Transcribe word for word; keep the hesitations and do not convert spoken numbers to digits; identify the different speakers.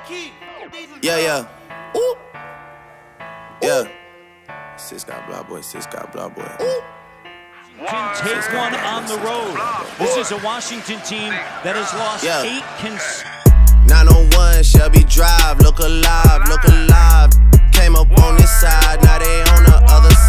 Speaker 1: Yeah, yeah. Ooh. Yeah. Sis got blah boy, sis got blah boy. Ooh.
Speaker 2: Can take one on the road. This is a Washington team that has lost
Speaker 1: yeah.
Speaker 2: eight cons.
Speaker 1: nine oh one Shelby Drive, look alive, look alive. Came up on this side, now they on the other side.